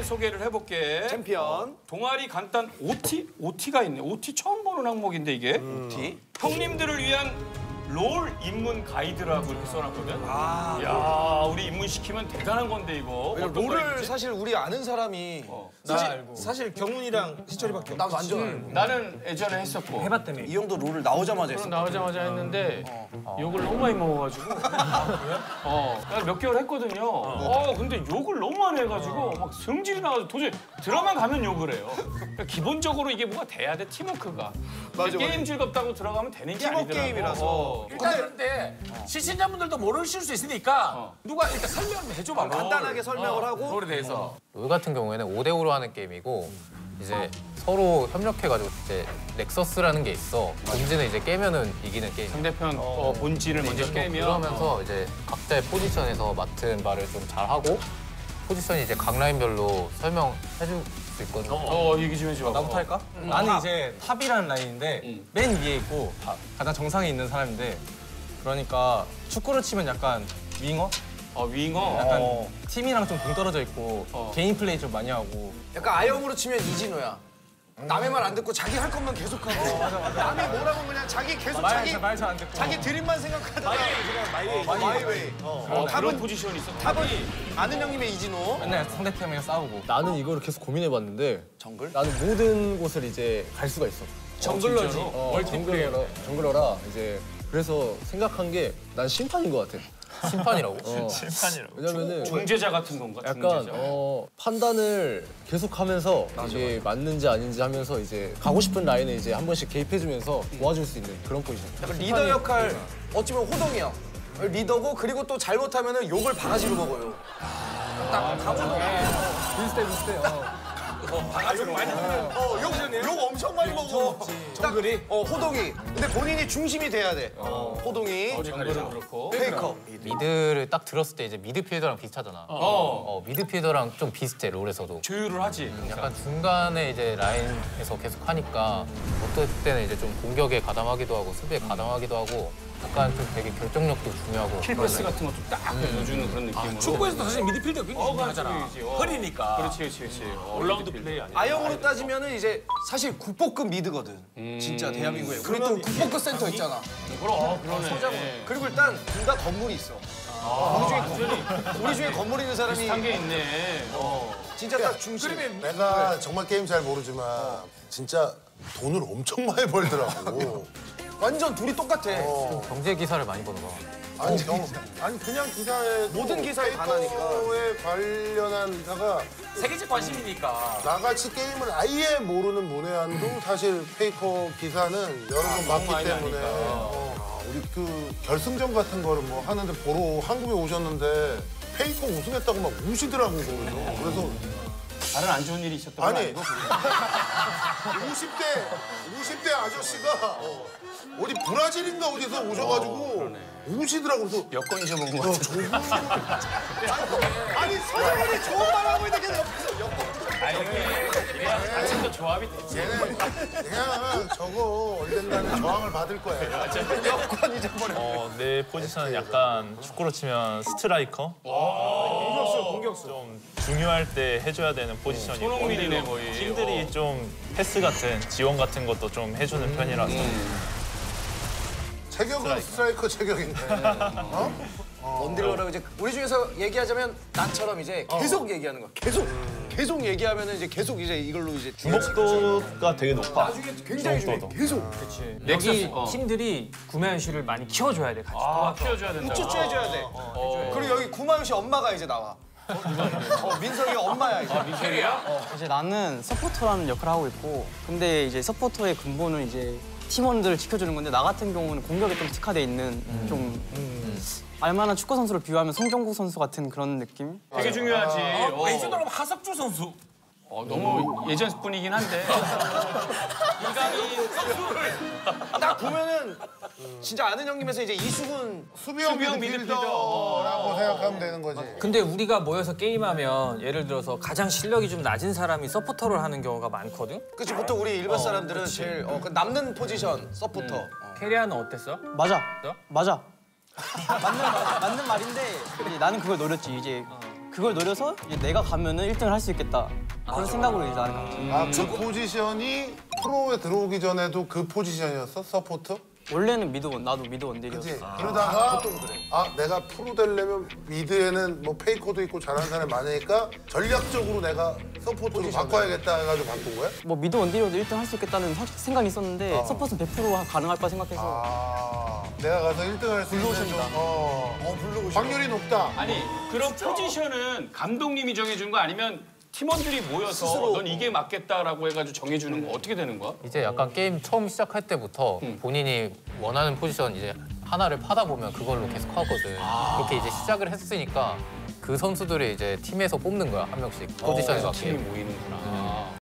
소개를 해볼게. 챔피언. 동아리 간단 OT? OT가 있네. OT 처음 보는 항목인데 이게. OT? 형님들을 위한 롤 입문 가이드라고 이렇게 써놨거든. 야, 우리 입문시키면 대단한 건데 이거. 롤을 사실 우리 아는 사람이 사실 경훈이랑 희철이밖에 없어. 난 완전 알고. 나는 예전에 했었고. 해봤다며. 이 형도 롤을 나오자마자 했어. 나오자마자 했는데 욕을 너무 많이 먹어가지고. 몇 개월 했거든요. 근데 욕을 너무 많이 해가지고 막 성질이 나가지고 도저히 드라마 가면 욕을 해요. 그러니까 기본적으로 이게 뭐가 돼야 돼, 팀워크가. 게임 즐겁다고 들어가면 되는 게 팀워크 아니더라고. 게임이라서. 일단 그런데 시청자분들도 모르실 수 있으니까 누가 일단 설명 좀 해줘봐. 간단하게 설명을 하고. 롤에 대해서. 롤 같은 경우에는 5대5로 하는 게임이고 이제 서로 협력해가지고 이제 넥서스라는 게 있어. 본진을 이제 깨면은 이기는 게임. 상대편 본진을 먼저 깨면 그러면서 이제 각자의 포지션에서 맡은 말을 좀 잘하고 포지션이 이제 각 라인별로 설명해줄 수 있거든요. 얘기 좀 해줘. 나부터 할까? 나는 이제 탑이라는 라인인데 맨 위에 있고 가장 정상에 있는 사람인데 그러니까 축구로 치면 약간 윙어? 윙어. 약간 팀이랑 좀 동떨어져 있고 개인 플레이 좀 많이 하고 약간 아영으로 치면 이진호야. 남의 말 안 듣고 자기 할 것만 계속하고. 남이 뭐라고 그냥 자기 계속 말 잘 안 듣고 자기 드림만 생각하다가 마이웨이. 그런 포지션이 있어. 탑은 아는 형님의 이진호. 맨날 상대팀이랑 싸우고 나는 이거를 계속 고민해봤는데 정글? 나는 모든 곳을 이제 갈 수가 있어. 정글러지. 정글러라 이제 그래서 생각한 게 난 심판인 것 같아. 심판이라고? 왜냐면은 중재자 같은 건가? 약간 중재자. 판단을 계속하면서 이게 맞는지 아닌지 하면서 이제 가고 싶은 라인에 이제 한 번씩 개입해주면서 도와줄 수 있는 그런 포지션. 약간 리더 역할 어찌보면 호동이야. 리더고 그리고 또 잘못하면은 욕을 바가지로 먹어요. 딱 가고 비슷해. 욕 엄청 많이 먹어. 정글이? 호동이. 근데 본인이 중심이 돼야 돼. 호동이. 정글은 그렇고. 페이커. 미드를 딱 들었을 때 이제 미드필더랑 비슷하잖아. 미드필더랑 좀 비슷해 롤에서도. 조율을 하지. 약간 중간에 이제 라인에서 계속 하니까 어떨 때는 이제 좀 공격에 가담하기도 하고 수비에 가담하기도 하고 약간 좀 되게 결정력도 중요하고 킬패스 같은 것도 딱 넣어주는 그런 느낌으로. 축구에서도 사실 미드필더가 굉장히 중요하잖아. 허리니까. 그렇지. 올라운드 플레이 아니야. 아영으로 따지면은 이제 사실 국보급 미드거든. 진짜 대한민국에. 우리 또 국보급 센터 있잖아. 그러네. 그리고 일단 둘 다 건물이 있어. 우리 중에 건물 있는 사람이 비슷한 게 있네. 진짜 딱 중심. 내가 정말 게임 잘 모르지만 진짜 돈을 엄청 많이 벌더라고. 완전 둘이 똑같아. 경제 기사를 많이 보는 거. 아니 그냥 기사에 모든 기사에 다 나니까. 페이커에 관련한 기사가 세계적 관심이니까. 나같이 게임을 아예 모르는 문외한도 사실 페이커 기사는 여러 번 봤기 때문에 우리 그 결승전 같은 거를 뭐 하는데 보러 한국에 오셨는데 페이커 우승했다고 막 우시더라고. 그래서 다른 안 좋은 일이 있었던 건 아니 아니고. 50대 아저씨가 어디 브라질인가 어디서 오셔가지고 우시더라고. 그래서 여권 잊어본 거 같아. 아니 서정훈이 좋은 말 하고 있는데 그냥 옆에서 아침 더 조합이 됐지. 그냥 저거 언젠가는 저항을 받을 거야. 여권 잊어버려. 내 포지션은 약간 축구로 치면 스트라이커. 공격수. 좀 중요할 때 해줘야 되는 포지션이고. 손흥민이네 거의. 팀들이 좀 패스 같은 지원 같은 것도 좀 해주는 편이라서. 체격은 스트라이커 체격인데. 원딜러라고 이제 우리 중에서 얘기하자면 나처럼 이제 계속 얘기하는 거야. 계속 얘기하면은 이제 계속 이제 이걸로 이제 주목도가 되게 높아. 굉장히 중요해. 계속. 여기 팀들이 구매현 씨를 많이 키워줘야 돼. 같이 키워줘야 된다. 우쭈쭈 해줘야 돼. 그리고 여기 구마윤 씨 엄마가 이제 나와. 민석이가 엄마야 이제. 민철이야? 이제 나는 서포터라는 역할을 하고 있고 근데 이제 서포터의 근본은 이제 팀원들을 지켜주는 건데 나 같은 경우는 공격에 좀 특화돼 있는 좀 알만한 축구 선수를 비유하면 송정국 선수 같은 그런 느낌? 되게 중요하지. 왼쪽으로 하면 하석주 선수. 너무 예전 분이긴 한데. 딱 보면은 진짜 아는 형님에서 이제 이수근 수비형 미드필더라고 생각하면 되는 거지. 근데 우리가 모여서 게임하면 예를 들어서 가장 실력이 좀 낮은 사람이 서포터를 하는 경우가 많거든? 그치 보통 우리 일반 사람들은 제일 그 남는 포지션 서포터. 캐리아는 어땠어? 맞아. 맞는 말인데 이제 나는 그걸 노렸지. 이제 그걸 노려서 이제 내가 가면은 1등을 할 수 있겠다. 그런 생각으로 이제 나는 갔죠. 아, 그 포지션이 프로에 들어오기 전에도 그 포지션이었어? 서포트? 원래는 나도 미드 원딜이었어. 그치? 그러다가 내가 프로 되려면 미드에는 뭐 페이커도 있고 잘하는 사람이 많으니까 전략적으로 내가 서포트로 바꿔야겠다 해가지고 바꾼 거야? 뭐 미드 원딜이어도 1등 할 수 있겠다는 생각이 있었는데 서포트는 100% 가능할 거라 생각해서 내가 가서 1등 할 수 있는 블루오션이다. 확률이 높다. 아니 그런 포지션은 감독님이 정해주는 거 아니면 팀원들이 모여서 넌 이게 맞겠다라고 해가지고 정해주는 거 어떻게 되는 거야? 이제 약간 게임 처음 시작할 때부터 본인이 원하는 포지션 이제 하나를 파다 보면 그걸로 계속 하거든. 그렇게 이제 시작을 했으니까 그 선수들이 이제 팀에서 뽑는 거야 한 명씩 포지션에 맞게. 팀이 모이는구나.